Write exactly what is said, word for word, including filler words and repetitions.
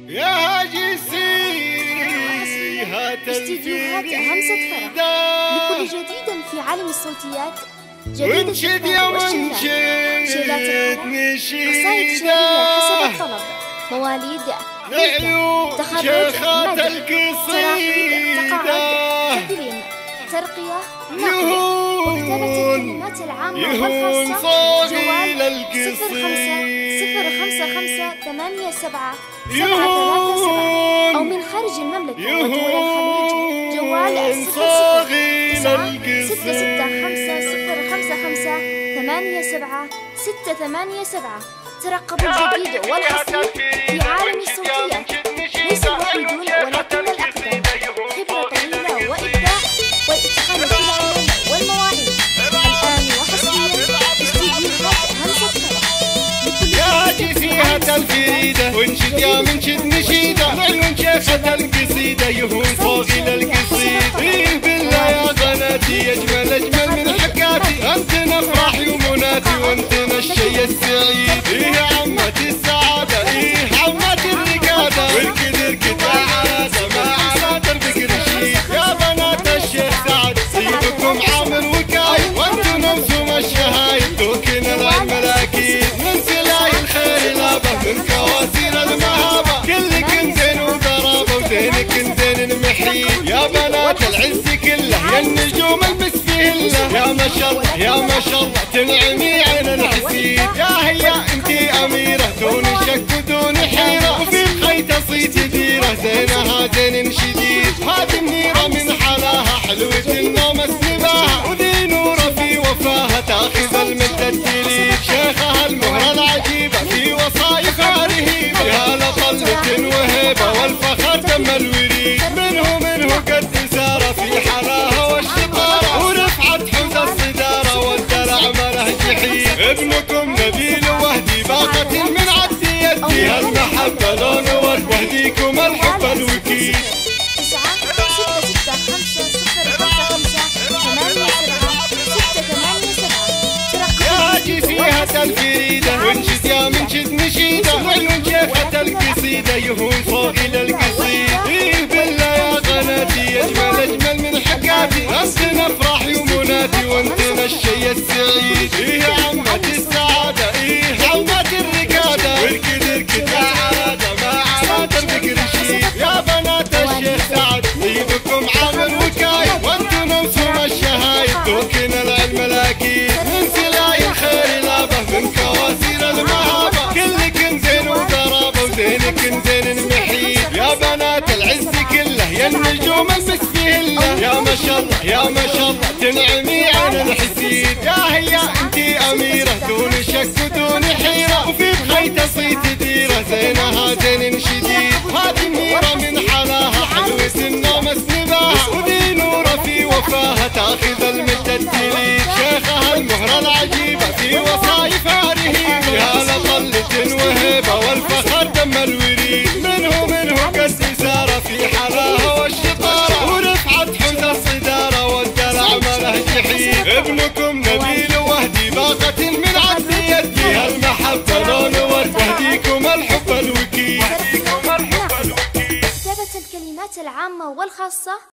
يا جسي هات استديوهات همسة فرح لكل جديد في عالم الصوتيات. جديد وانشد يا منشد قصائد شعرية حسب الطلب، مواليد، تخرج، مدح، تراحيب، تقاعد، تدريم، ترقية، نقل، وكتابة الكلمات العامة والخاصة. جوال صفر خمسة صفر خمسة خمسة ثمانية سبعة سبعة ثلاثة سبعة، أو من خارج المملكة ودول الخليج جوال صفر صفر تسعة ستة ستة خمسة صفر خمسة خمسة ثمانية سبعة ستة ثمانية سبعة. ترقبوا الجديد والحصري في عالم الصوتيات، ليس الوحيدون ولكن الأقدم. خبرة طويلة وإبداع والإتقان في العلوم والمواعيد. الآن وحصريا استديوهات همسة فرح. يا جسيهة الفريدة وانشد يا منشد نشيدة، معلوم شيخة القصيدة يهون فوقي للقصيد. إيه بالله يا قناتي أجمل أجمل من حكاتي، أنتنا فرحي ومناتي وأنتنا الشي السعيد. إيه يا عمة السعادة إيه عمة الرقادة، واركد اركد عادة ما على دربك رشيد. يا بنات الشيخ سعد سيبكم عامر وكايد، وانتم نوسم الشهايد دوكنا العلم الأكيد. من سلاي الخير لابه من كواسير المهابة، كلك زين وضرابة وزينك زين المحيد. يا بنات العز كله يا النجوم البس فيهن، يا ما شاء الله يا ما شاء الله تنعمي عين الحسيد. يا هيا انتي أميرة دون شك ودون حيرة، وفي بخيت صيت ديرة زينها زين شديد. هذه منيرة من حلاها حلوة النوم اسنباها، وذي نورة في وفاها تاخذ المدة التليد. شيخها المهرة العجيبة في وصايفها رهيبة، يا لطلة وهيبة والفخر دم الوريد. منه منه قد سارة في حلاها والشطارة، ورفعت حوز الصدارة والدلع مله جحيد. ابنكم نبيل وهدي باقة من عدي يدي، هالمحبة لون ورد وهديكم الحب الوكيد. تسعة ستة ستة خمسة صفر خمسة خمسة ثمانية سبعة ستة ثمانية سبعة. يا جسيهة الفريدة وانشد يا منشد نشيدة، معلوم شيخة القصيدة يهون فوقي للقصيد. إيه بالله يا قناتي أجمل أجمل من حكاتي، أنتنا فرحي ومناتي وانتنا الشي السعيد. إيه يا عمة السعادة إيه عمة الرقادة، واركد اركد عادة ما على دربك رشيد. يا بنات الشيخ سعد سيبكم عامر وكايد، وانتم نوسم الشهايد دوكنا العلم الأكيد. من سلاي الخير لابه من كواسير المهابة، كلك زين وضرابة وزينك زين المحيد. يا بنات العز كله يا النجوم البس فيهن، يا ما شاء الله يا ما شاء الله تنعمي عين الحسيد. يا هيا انتي أميرة دون شك ودون حيرة، وفي بخيت صيت ديرة زينها زين شديد. هذه منيرة من حلاها حلوة النوم اسنباها، وذي نورة في وفاها تاخذ المدة التليد. شيخها المهرة العجيبة في وصايفها رهيبة، يا لطلة وهيبة والفخر دم الوريد. منه منه قد سارة في حلاها والشطارة، ورفعت حوز الصدارة والدلع مله جحيد. ابنكم نبيل وهدي باقة من عدي يدي، هالمحبة لون ورد وهديكم الحب الوكيد. كتابة الكلمات العامة والخاصة.